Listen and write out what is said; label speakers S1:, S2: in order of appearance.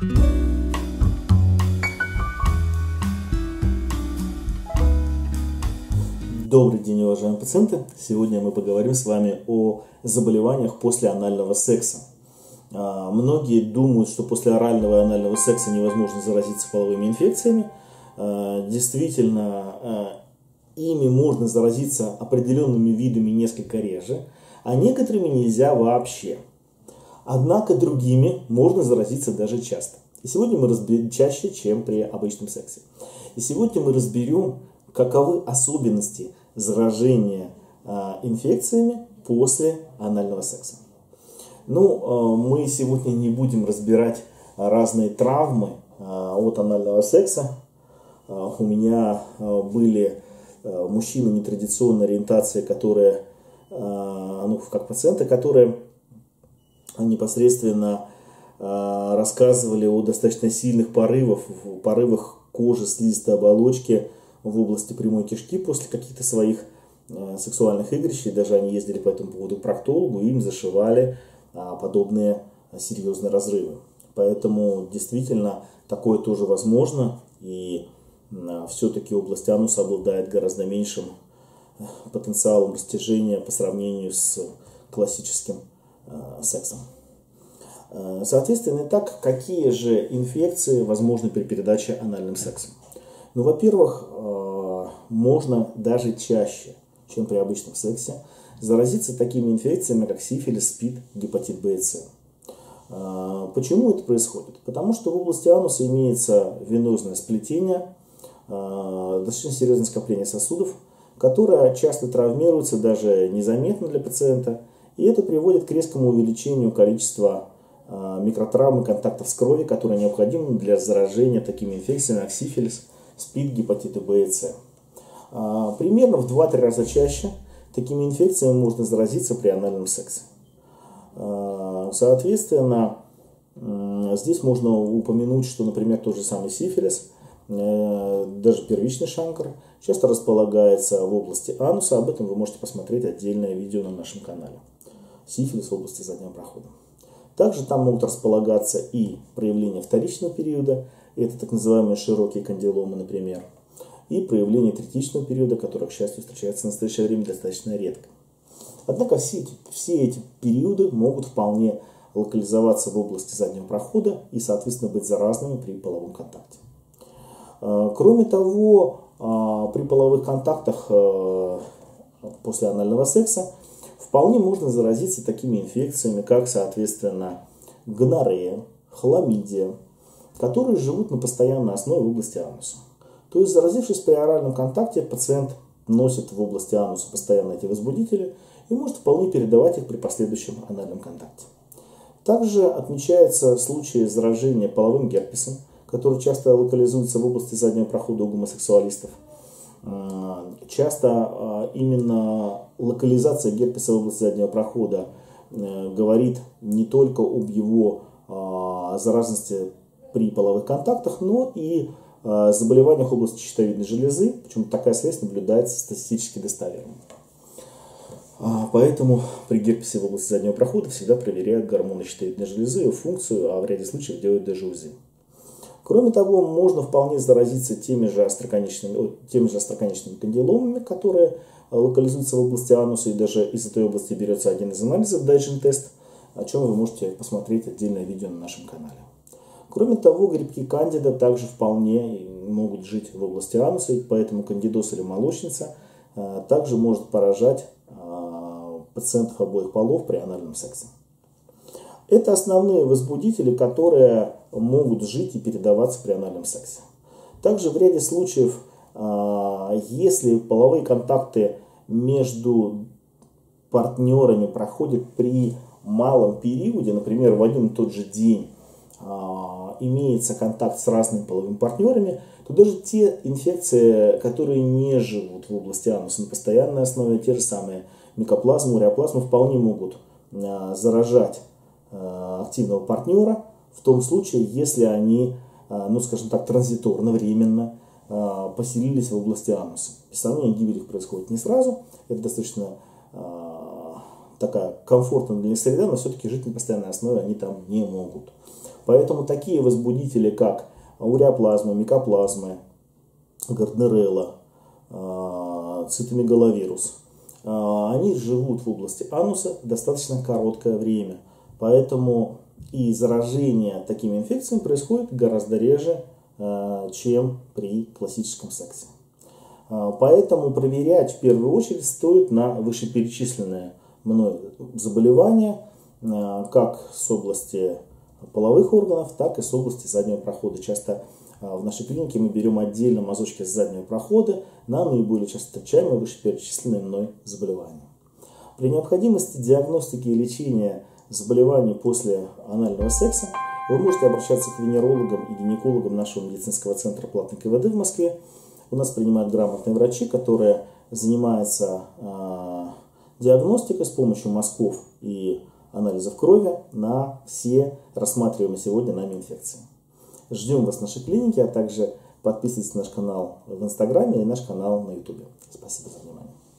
S1: Добрый день, уважаемые пациенты! Сегодня мы поговорим с вами о заболеваниях после анального секса. Многие думают, что после орального и анального секса невозможно заразиться половыми инфекциями. Действительно, ими можно заразиться определенными видами несколько реже, а некоторыми нельзя вообще. Однако другими можно заразиться даже часто. И сегодня мы разберем чаще, чем при обычном сексе. И сегодня мы разберем, каковы особенности заражения инфекциями после анального секса. Мы сегодня не будем разбирать разные травмы от анального секса. У меня были мужчины нетрадиционной ориентации, которые, как пациенты, которые непосредственно рассказывали о достаточно сильных порывах кожи, слизистой оболочки в области прямой кишки после каких-то своих сексуальных игрищ. И даже они ездили по этому поводу к проктологу, и им зашивали подобные серьезные разрывы. Поэтому действительно такое тоже возможно. И все-таки область ануса обладает гораздо меньшим потенциалом растяжения по сравнению с классическим сексом. Соответственно, итак, какие же инфекции возможны при передаче анальным сексом? Во-первых, можно даже чаще, чем при обычном сексе, заразиться такими инфекциями, как сифилис, СПИД, гепатит Б и С. Почему это происходит? Потому что в области ануса имеется венозное сплетение, достаточно серьезное скопление сосудов, которое часто травмируется даже незаметно для пациента, и это приводит к резкому увеличению количества микротравм и контактов с кровью, которые необходимы для заражения такими инфекциями, как сифилис, СПИД, гепатиты Б и С. Примерно в 2-3 раза чаще такими инфекциями можно заразиться при анальном сексе. Соответственно, здесь можно упомянуть, что, например, тот же самый сифилис, даже первичный шанкар, часто располагается в области ануса. Об этом вы можете посмотреть отдельное видео на нашем канале. Сифилис в области заднего прохода. Также там могут располагаться и проявления вторичного периода, это так называемые широкие кандиломы, например, и проявления третичного периода, которые, к счастью, встречаются в настоящее время достаточно редко. Однако все эти периоды могут вполне локализоваться в области заднего прохода и, соответственно, быть заразными при половом контакте. Кроме того, при половых контактах после анального секса вполне можно заразиться такими инфекциями, как, соответственно, гонорея, хламидия, которые живут на постоянной основе в области ануса. То есть, заразившись при оральном контакте, пациент носит в области ануса постоянно эти возбудители и может вполне передавать их при последующем анальном контакте. Также отмечаются случаи заражения половым герпесом, который часто локализуется в области заднего прохода у гомосексуалистов. Часто именно локализация герпеса в области заднего прохода говорит не только об его заразности при половых контактах, но и заболеваниях в области щитовидной железы, причем такая связь наблюдается статистически достоверно. Поэтому при герпесе в области заднего прохода всегда проверяют гормоны щитовидной железы, ее функцию, а в ряде случаев делают даже УЗИ. Кроме того, можно вполне заразиться теми же остроконечными кандиломами, которые локализуются в области ануса, и даже из этой области берется один из анализов, Дайджин-тест, о чем вы можете посмотреть отдельное видео на нашем канале. Кроме того, грибки кандида также вполне могут жить в области ануса, и поэтому кандидоз или молочница также может поражать пациентов обоих полов при анальном сексе. Это основные возбудители, которые могут жить и передаваться при анальном сексе. Также в ряде случаев, если половые контакты между партнерами проходят при малом периоде, например, в один и тот же день, имеется контакт с разными половыми партнерами, то даже те инфекции, которые не живут в области ануса на постоянной основе, те же самые микоплазмы, уреоплазмы, вполне могут заражать активного партнера в том случае, если они, транзиторно, временно поселились в области ануса. Без сомнения, гибель их происходит не сразу, это достаточно такая комфортная для них среда, но все-таки жить на постоянной основе они там не могут. Поэтому такие возбудители, как уреоплазмы, микоплазмы, гарднерелла, цитомегаловирус, они живут в области ануса достаточно короткое время. Поэтому и заражение такими инфекциями происходит гораздо реже, чем при классическом сексе. Поэтому проверять в первую очередь стоит на вышеперечисленные мной заболевания, как с области половых органов, так и с области заднего прохода. Часто в нашей клинике мы берем отдельно мазочки с заднего прохода на наиболее часто встречаемые вышеперечисленные мной заболевания. При необходимости диагностики и лечения заболеваний после анального секса вы можете обращаться к венерологам и гинекологам нашего медицинского центра платной КВД в Москве. У нас принимают грамотные врачи, которые занимаются диагностикой с помощью мазков и анализов крови на все рассматриваемые сегодня нами инфекции. Ждем вас в нашей клинике, а также подписывайтесь на наш канал в Инстаграме и наш канал на Ютубе. Спасибо за внимание.